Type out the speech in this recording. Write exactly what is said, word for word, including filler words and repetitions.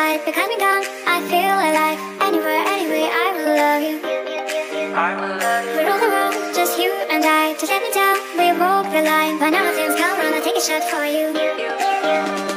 light becoming gone. I feel alive. Anywhere, anyway, I will love you. I will love you. We're on the road, just you and I. Just let me down, we walk the line. When all the things come round, I take a shot for you.